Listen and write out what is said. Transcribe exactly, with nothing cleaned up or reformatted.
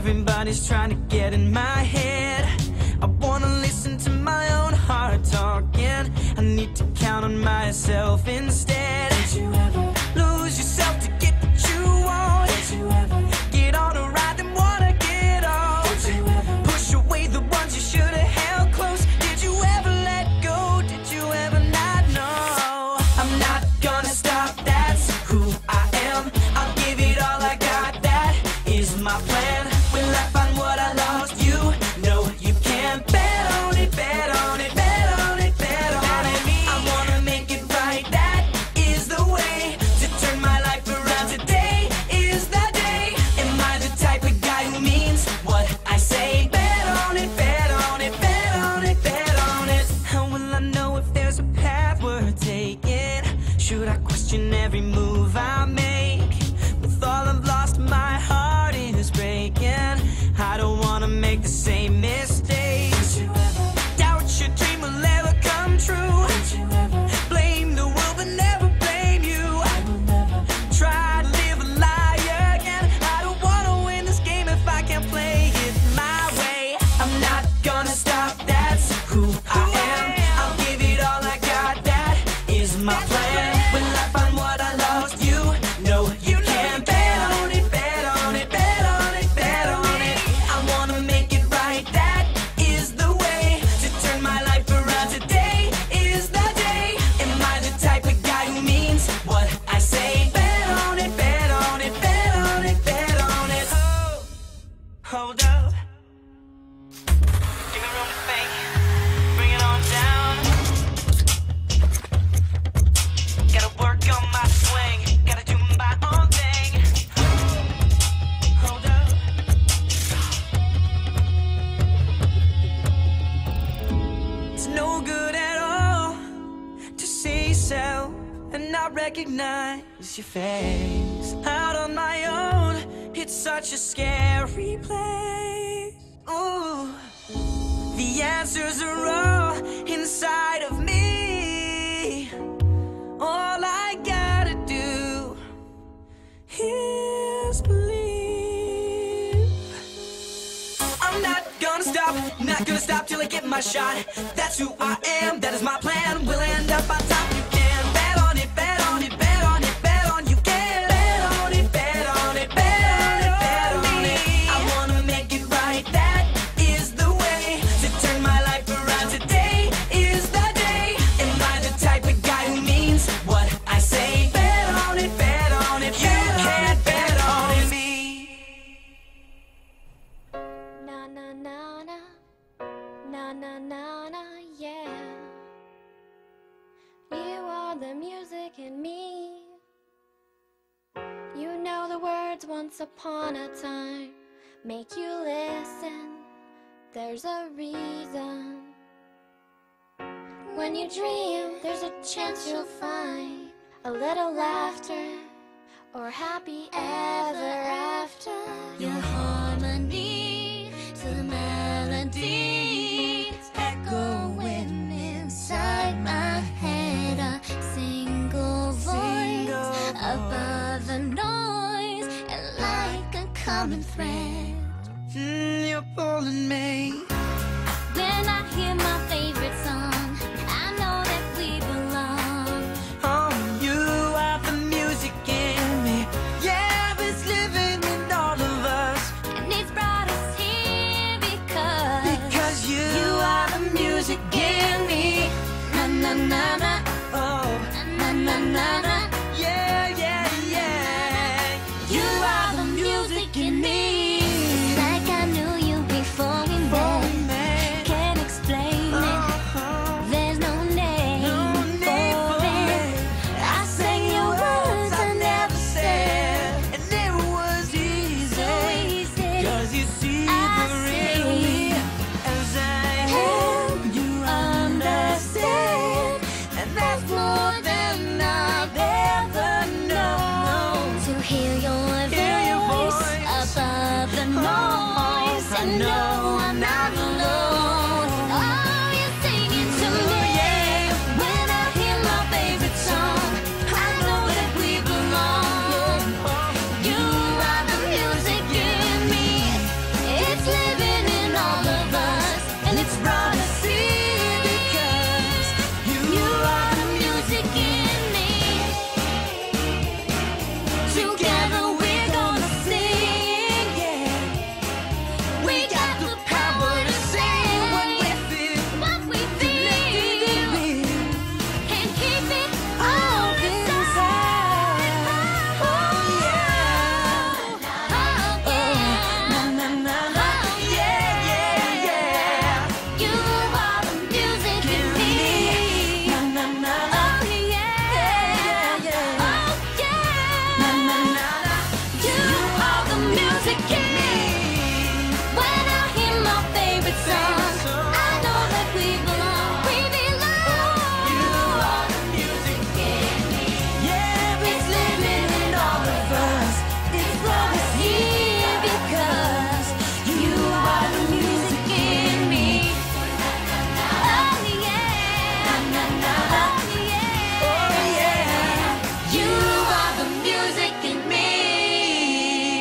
Everybody's trying to get in my head. I wanna listen to my own heart talking. I need to count on myself instead. Did you ever lose yourself to get what you want? Did you ever get on a ride and wanna get off? Did you ever push away the ones you should have held close? Did you ever let go? Did you ever not know? I'm not gonna stop, that's who I am. I'll give it all I got, that is my plan. Will I find what I lost? You know you can. Bet on it, bet on it, bet on it, bet on it. I wanna make it right, that is the way to turn my life around. Today is the day. Am I the type of guy who means what I say? Bet on it, bet on it, bet on it, bet on it. How will I know if there's a path worth taking? Should I question every move I make? With all I've lost, my heart is breaking. I don't wanna make the same mistake. Did you ever doubt your dream will ever come true? Did you ever blame the world but never blame you? I will never try to live a lie again. I don't wanna win this game if I can't play it my way. I'm not gonna stop, that's who I am. I'll give it all I got, that is my plan. Will I find what I lost? You know you can. Bet on it, bet on it, bet on it, bet on it. I wanna make it right, that is the way to turn my life around. Today is the day. Am I the type of guy who means what I say? Bet on it, bet on it, bet on it, bet on it. Oh, hold up. Give me room to think. Bring it on down. Gotta work on my swing. Gotta do my own thing. Hold up. It's no good at all to see yourself and not recognize your face. Out on my own, it's such a scary place. Ooh, the answers are all inside of me. All I gotta do is believe. I'm not gonna stop, not gonna stop till I get my shot. That's who I am, that is my plan. We'll end up on top, you can. Bet on it, bet on it, bet on it, bet on you can. Bet on it, bet on it, bet on it, bet on it. I wanna make it right, that is the way to turn my life around. Today is the day. Am I the type of guy who means what I say? Bet on it, bet on it, you can't bet on me. Na na na na, na na na na, yeah. You are the music in me. You know the words once upon a time make you listen. There's a reason. When you dream, there's a chance you'll find a little laughter or happy ever after. Your harmony to the melody echoing inside my head, a single voice above the noise, and like a common thread.